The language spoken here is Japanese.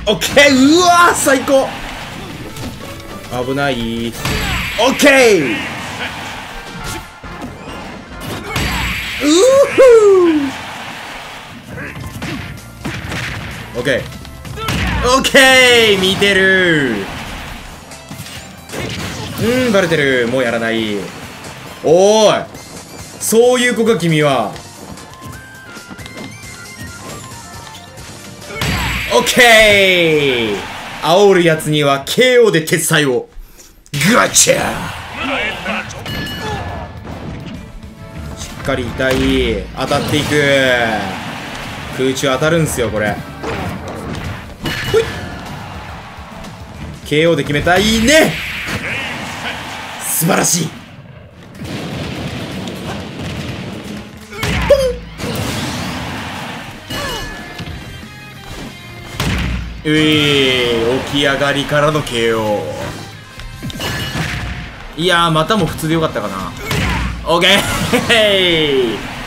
オッケー。うわー最高。危ない。オッケー。うーオッケーオッケー。見てる。バレてる。もうやらない。おーい、そういう子か君は。オッケー。煽るやつには KO で鉄裁を。ガチャ。しっかり痛い。当たっていく。空中当たるんすよこれ。ほい。 KO で決めた。いいね。素晴らしい。起き上がりからの KO。 いやー、またも普通でよかったかな。オッケー